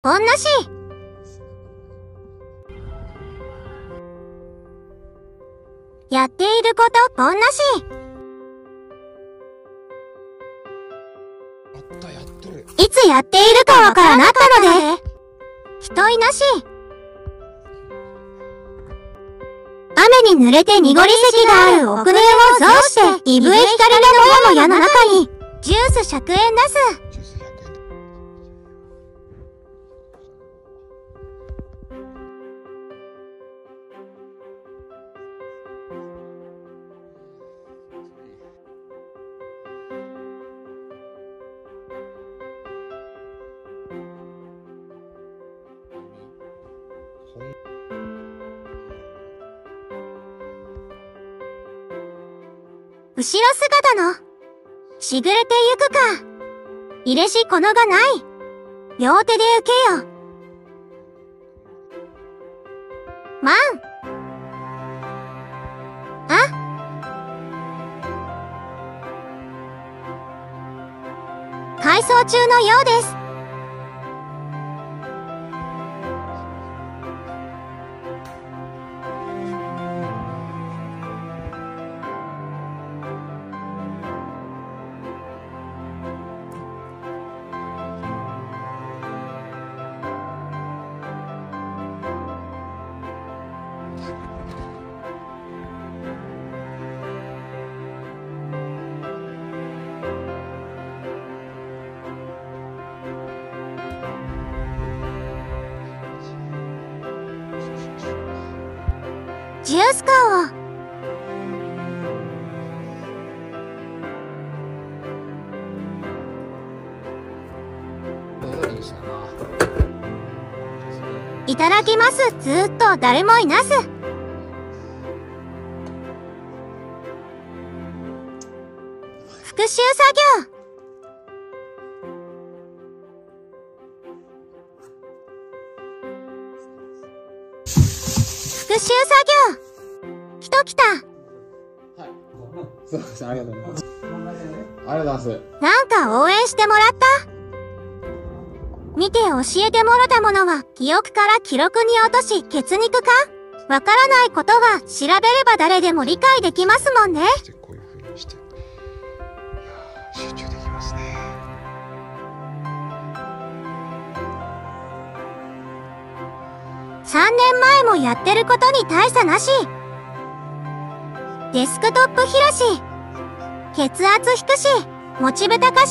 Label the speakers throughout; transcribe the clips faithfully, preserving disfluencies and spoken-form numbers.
Speaker 1: ポンなし。やっていること、ポンなし。いつやっているかわからなかったので、人いなし。雨に濡れて濁り石がある奥根を増して、イブエ光のもやもやの中に、ジュースひゃくえん出す。後ろ姿の、しぐれてゆくか。入れしこのがない。両手で受けよ。まん。あ。改装中のようです。ジュースカーを。いただきます。ずーっと誰もいなす。復習作業。復習作業。人来た。はい。
Speaker 2: そうです。ありがとうございます。ありがとうございます。
Speaker 1: なんか応援してもらった。見て教えてもらったものは記憶から記録に落とし血肉か？わからないことは調べれば誰でも理解できますもんね。
Speaker 2: こういう風にして。いやー、集中できますね。
Speaker 1: さんねんまえもやってることに大差なし。デスクトップ広し。血圧低し。持ちぶたかし。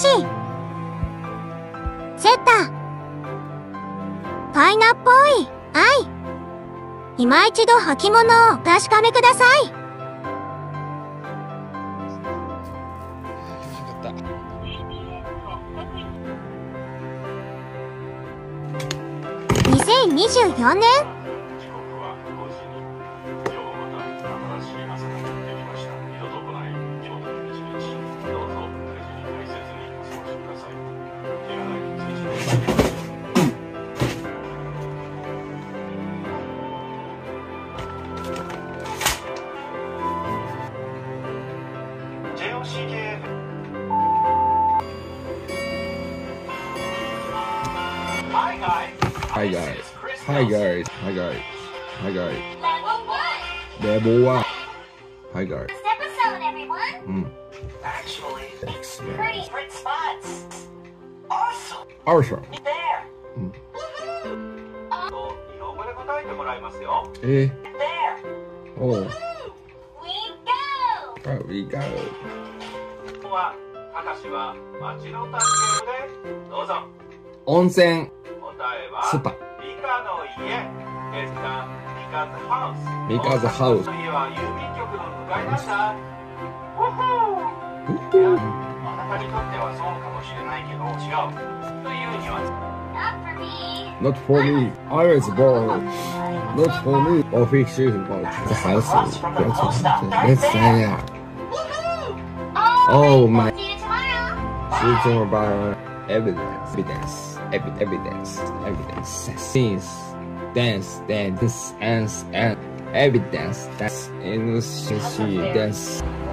Speaker 1: セッター。パイナップ多い。愛。今一度履物をお確かめください。にせんにじゅうよねん
Speaker 2: Hi guys. Hi guys. Hi guys. Hi guys. Level one. Hi guys.
Speaker 3: This episode, everyone.
Speaker 2: Mm.
Speaker 3: Actually,
Speaker 2: Excellent.
Speaker 3: pretty great spots. Awesome.
Speaker 2: Awesome.
Speaker 3: There.
Speaker 2: Mm.
Speaker 3: Woohoo. Uh, 日本語で答えてもらいますよ。
Speaker 2: え
Speaker 3: There.
Speaker 2: Oh.
Speaker 3: Woo. We go.
Speaker 2: Oh, we go.
Speaker 3: ここは、たかしは街の探検でどうぞ。
Speaker 2: 温泉。
Speaker 3: 答えは
Speaker 2: スパ。
Speaker 3: ミカの家。ですが、ミカズハウス。
Speaker 2: ミカズハウス。
Speaker 3: の家は郵便局の向かいなんだ。いや、あなたにとってはそうかもしれないけど違う。というには
Speaker 2: Not for me. I was born. Not for me. Official about the house. Let's say that. Oh my. See you tomorrow. Evidence. Evidence. Evi- Evidence. Evidence. Since dance, dance, and and evidence. That's innocent. Dance.